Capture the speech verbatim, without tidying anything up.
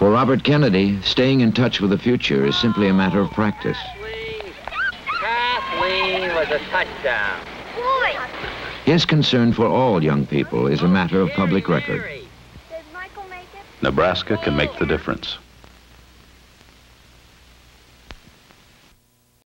For Robert Kennedy, staying in touch with the future is simply a matter of practice. Kathleen was a touchdown. Boy! His concern for all young people is a matter of public record. Did Michael make it? Nebraska can make the difference.